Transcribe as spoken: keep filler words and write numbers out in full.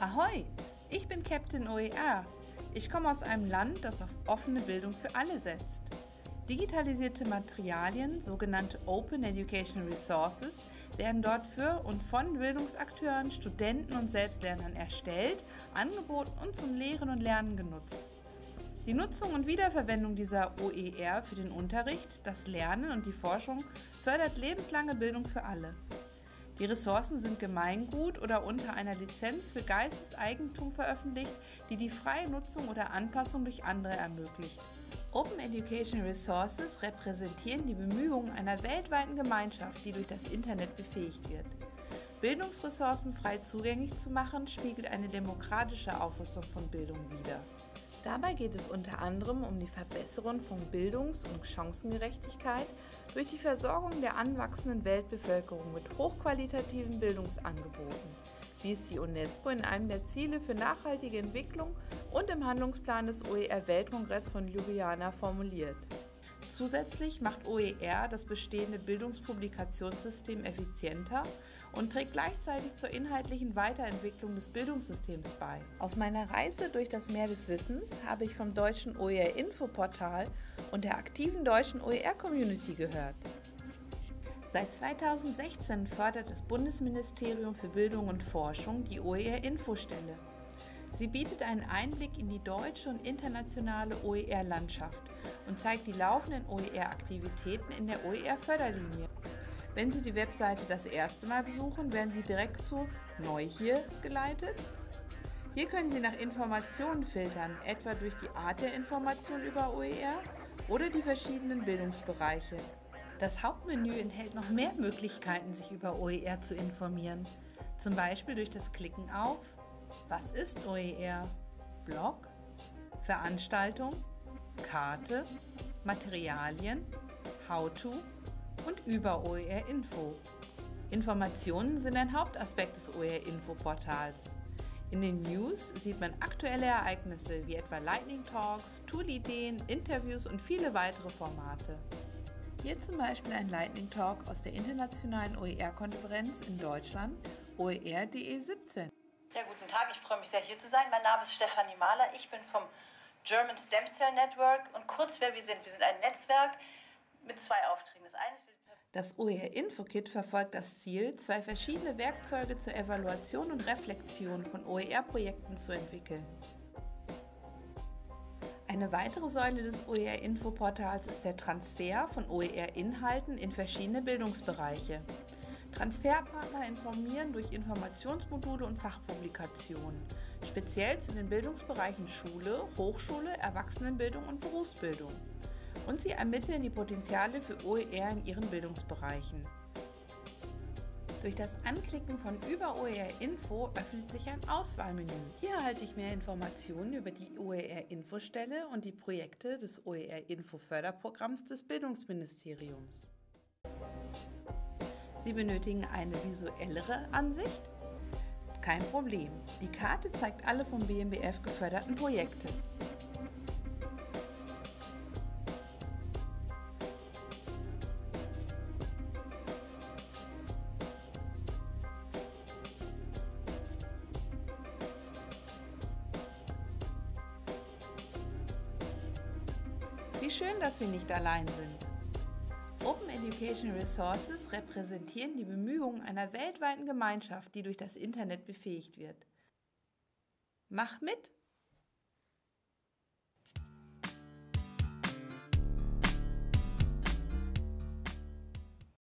Ahoi, ich bin Captain O E R. Ich komme aus einem Land, das auf offene Bildung für alle setzt. Digitalisierte Materialien, sogenannte Open Educational Resources, werden dort für und von Bildungsakteuren, Studenten und Selbstlernern erstellt, angeboten und zum Lehren und Lernen genutzt. Die Nutzung und Wiederverwendung dieser O E R für den Unterricht, das Lernen und die Forschung fördert lebenslange Bildung für alle. Die Ressourcen sind Gemeingut oder unter einer Lizenz für Geisteseigentum veröffentlicht, die die freie Nutzung oder Anpassung durch andere ermöglicht. Open Education Resources repräsentieren die Bemühungen einer weltweiten Gemeinschaft, die durch das Internet befähigt wird. Bildungsressourcen frei zugänglich zu machen, spiegelt eine demokratische Auffassung von Bildung wider. Dabei geht es unter anderem um die Verbesserung von Bildungs- und Chancengerechtigkeit durch die Versorgung der anwachsenden Weltbevölkerung mit hochqualitativen Bildungsangeboten, wie es die UNESCO in einem der Ziele für nachhaltige Entwicklung und im Handlungsplan des O E R-Weltkongress von Ljubljana formuliert. Zusätzlich macht O E R das bestehende Bildungspublikationssystem effizienter und trägt gleichzeitig zur inhaltlichen Weiterentwicklung des Bildungssystems bei. Auf meiner Reise durch das Meer des Wissens habe ich vom deutschen O E R-Info-Portal und der aktiven deutschen O E R-Community gehört. Seit zweitausendsechzehn fördert das Bundesministerium für Bildung und Forschung die O E R-Infostelle. Sie bietet einen Einblick in die deutsche und internationale O E R-Landschaft und zeigt die laufenden O E R-Aktivitäten in der O E R-Förderlinie. Wenn Sie die Webseite das erste Mal besuchen, werden Sie direkt zu Neu hier geleitet. Hier können Sie nach Informationen filtern, etwa durch die Art der Information über O E R oder die verschiedenen Bildungsbereiche. Das Hauptmenü enthält noch mehr Möglichkeiten, sich über O E R zu informieren, zum Beispiel durch das Klicken auf Was ist O E R? Blog, Veranstaltung, Karte, Materialien, How-to und über O E R-Info. Informationen sind ein Hauptaspekt des O E R-Info-Portals. In den News sieht man aktuelle Ereignisse wie etwa Lightning Talks, Tool-Ideen, Interviews und viele weitere Formate. Hier zum Beispiel ein Lightning Talk aus der internationalen O E R-Konferenz in Deutschland, O E R D E siebzehn. Ja, guten Tag, ich freue mich sehr, hier zu sein. Mein Name ist Stefanie Mahler, ich bin vom German Stem Cell Network und kurz wer wir sind. Wir sind ein Netzwerk mit zwei Aufträgen. Das eine ist, das O E R-Info-Kit verfolgt das Ziel, zwei verschiedene Werkzeuge zur Evaluation und Reflexion von O E R-Projekten zu entwickeln. Eine weitere Säule des O E R-Info-Portals ist der Transfer von O E R-Inhalten in verschiedene Bildungsbereiche. Transferpartner informieren durch Informationsmodule und Fachpublikationen, speziell zu den Bildungsbereichen Schule, Hochschule, Erwachsenenbildung und Berufsbildung. Und sie ermitteln die Potenziale für O E R in ihren Bildungsbereichen. Durch das Anklicken von Über O E R-Info öffnet sich ein Auswahlmenü. Hier erhalte ich mehr Informationen über die O E R-Infostelle und die Projekte des O E R-Info-Förderprogramms des Bildungsministeriums. Sie benötigen eine visuellere Ansicht? Kein Problem. Die Karte zeigt alle vom B M B F geförderten Projekte. Wie schön, dass wir nicht allein sind. Open Education Resources repräsentieren die Bemühungen einer weltweiten Gemeinschaft, die durch das Internet befähigt wird. Mach mit!